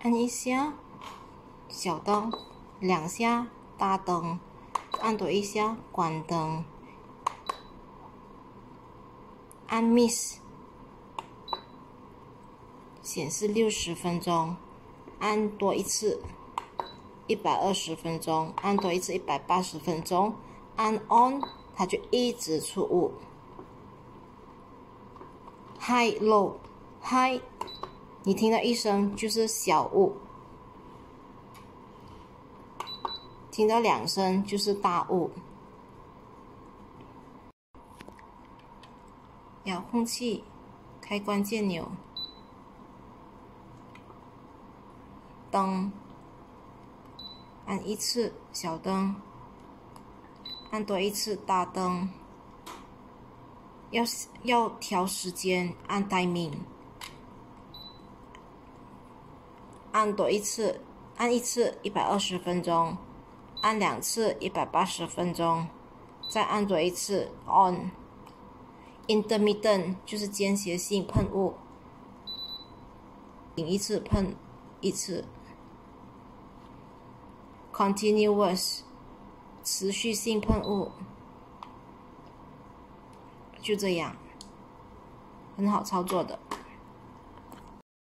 按一下小灯，2下大灯，按多一下关灯，按 miss 显示60分钟，按多一次120分钟，按多一次180分钟，按 on 它就一直出雾。High low high， 你听到一声就是小雾，听到2声就是大雾。遥控器开关键钮，灯按一次小灯，按多一次大灯。要调时间，按 timing， 按多一次，按一次120分钟，按2次180分钟，再按多一次 on。intermittent 就是间歇性喷雾，停一次喷一次。continuous 持续性喷雾。就这样，很好操作的。